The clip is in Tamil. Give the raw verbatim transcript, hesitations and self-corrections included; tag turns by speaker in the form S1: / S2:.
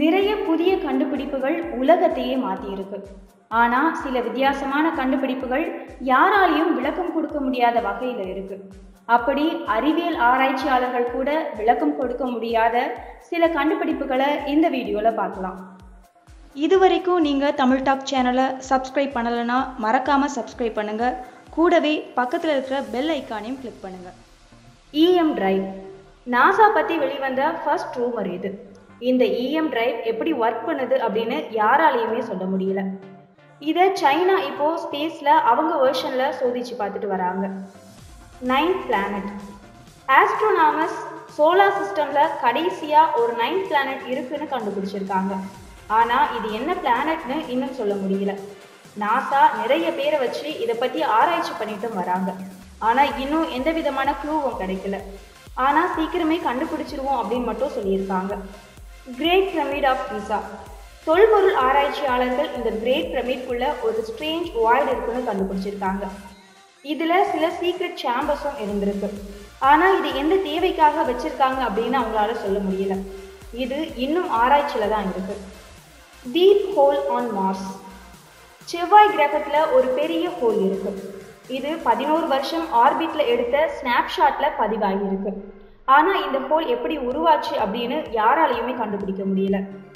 S1: நிறைய புதிய கண்டுபிடிப்புகள் உலகத்தையே மாற்றியிருக்கு. ஆனால் சில வித்தியாசமான கண்டுபிடிப்புகள் யாராலையும் விளக்கம் கொடுக்க முடியாத வகையில் இருக்கு. அப்படி அறிவியல் ஆராய்ச்சியாளர்கள் கூட விளக்கம் கொடுக்க முடியாத சில கண்டுபிடிப்புகளை இந்த வீடியோவில் பார்க்கலாம். இது வரைக்கும் நீங்கள் தமிழ் டாக் சேனலை சப்ஸ்கிரைப் பண்ணலைன்னா மறக்காமல் சப்ஸ்கிரைப் பண்ணுங்கள். கூடவே பக்கத்தில் இருக்கிற பெல் ஐக்கானையும் கிளிக் பண்ணுங்கள். இஎம் டிரைவ் நாசா பற்றி வெளிவந்த ஃபர்ஸ்ட் ரூமர் இது. இந்த இஎம் டிரைவ் எப்படி ஒர்க் பண்ணுது அப்படின்னு யாராலையுமே சொல்ல முடியல. இதை சைனா இப்போ ஸ்பேஸில் அவங்க வெர்ஷனில் சோதிச்சு பார்த்துட்டு வராங்க. நைன்த் பிளானட் ஆஸ்ட்ரோனாமஸ் சோலார் சிஸ்டமில் கடைசியாக ஒரு நைன்த் பிளானட் இருக்குன்னு கண்டுபிடிச்சிருக்காங்க. ஆனால் இது என்ன பிளானட்னு இன்னும் சொல்ல முடியல. நாசா நிறைய பேரை வச்சு இதை பற்றி ஆராய்ச்சி பண்ணிட்டும் வராங்க. ஆனால் இன்னும் எந்த விதமான க்ளூவும் கிடைக்கல. ஆனால் சீக்கிரமே கண்டுபிடிச்சிருவோம் அப்படின்னு மட்டும் சொல்லியிருக்காங்க. கிரேட் பிரமிட் ஆஃப் கிசா தொல்பொருள் ஆராய்ச்சியாளர்கள் இந்த கிரேட் பிரமிட்குள்ள ஒரு ஸ்ட்ரேஞ்ச் வாய்டு இருக்குன்னு கண்டுபிடிச்சிருக்காங்க. இதில் சில சீக்ரெட் சேம்பர்ஸும் இருந்திருக்கு. ஆனால் இது எந்த தேவைக்காக வச்சிருக்காங்க அப்படின்னு அவங்களால சொல்ல முடியல. இது இன்னும் ஆராய்ச்சியில் தான் இருக்கு. டீப் ஹோல் ஆன் மார்ஸ் செவ்வாய் கிரகத்தில் ஒரு பெரிய ஹோல் இருக்கு. இது பதினோரு வருஷம் ஆர்பிட்ல எடுத்த ஸ்னாப்ஷாட்ல பதிவாகி இருக்கு. ஆனால் இந்த ஹோல் எப்படி உருவாச்சு அப்படின்னு யாராலையுமே கண்டுபிடிக்க முடியல.